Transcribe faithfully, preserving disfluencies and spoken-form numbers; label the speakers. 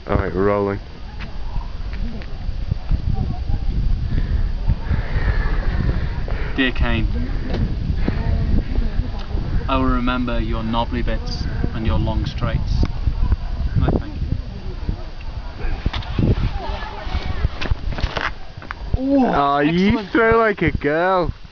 Speaker 1: Alright, we're rolling.
Speaker 2: Dear Kane, I will remember your knobbly bits and your long straights. No, thank you.
Speaker 1: Oh, you
Speaker 2: excellent.
Speaker 1: throw like a girl.